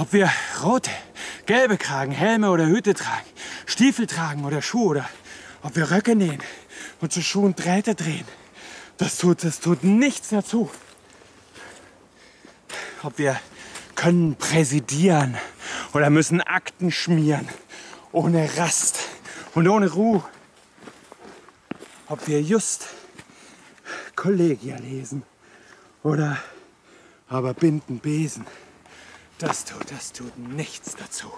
Ob wir rote, gelbe tragen, Helme oder Hüte tragen, Stiefel tragen oder Schuhe oder ob wir Röcke nähen und zu Schuhen Drähte drehen. Das tut nichts dazu. Ob wir können präsidieren oder müssen Akten schmieren, ohne Rast und ohne Ruhe. Ob wir just Kollegia lesen oder aber binden Besen. Das tut nichts dazu.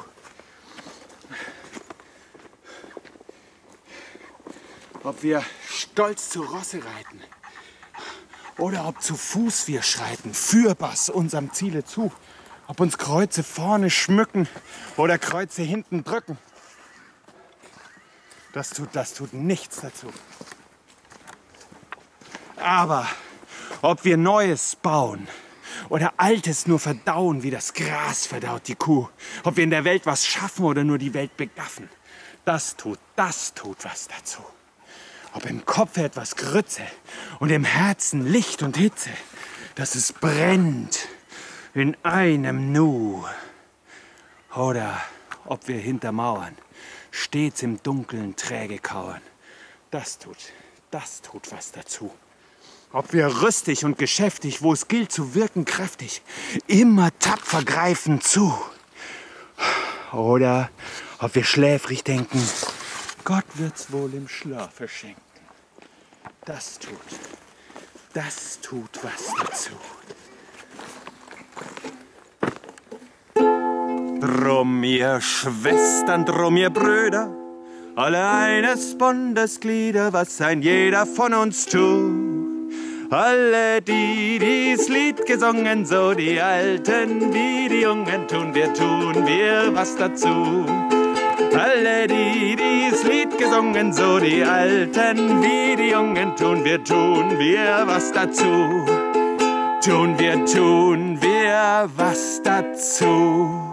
Ob wir stolz zu Rosse reiten oder ob zu Fuß wir schreiten, Fürbass unserem Ziele zu. Ob uns Kreuze vorne schmücken oder Kreuze hinten drücken. Das tut nichts dazu. Aber ob wir Neues bauen oder Altes nur verdauen, wie das Gras verdaut die Kuh. Ob wir in der Welt was schaffen oder nur die Welt begaffen. Das tut was dazu. Ob im Kopf etwas Grütze und im Herzen Licht und Hitze, dass es brennt in einem Nu. Oder ob wir hinter Mauern stets im Dunkeln träge kauern. Das tut was dazu. Ob wir rüstig und geschäftig, wo es gilt zu wirken kräftig, immer tapfer greifen zu. Oder ob wir schläfrig denken, Gott wird's wohl im Schlafe schenken. Das tut was dazu. Drum ihr Schwestern, drum ihr Brüder, alle eines Bundes Glieder, was ein jeder von uns tut. Alle, die dies Lied gesungen, so die Alten wie die Jungen, tun wir was dazu. Alle, die dies Lied gesungen, so die Alten wie die Jungen, tun wir was dazu. Tun wir was dazu.